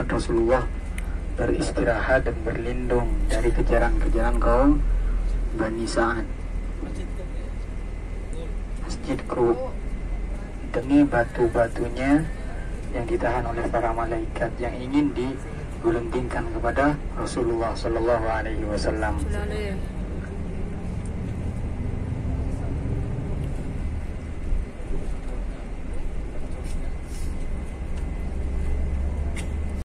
Rasulullah beristirahat dan berlindung dari kejaran-kejaran kaum Bani Sa'ad. Masjid Qub, demi batu-batunya yang ditahan oleh para malaikat yang ingin digulungtingkan kepada Rasulullah Sallallahu Alaihi Wasallam.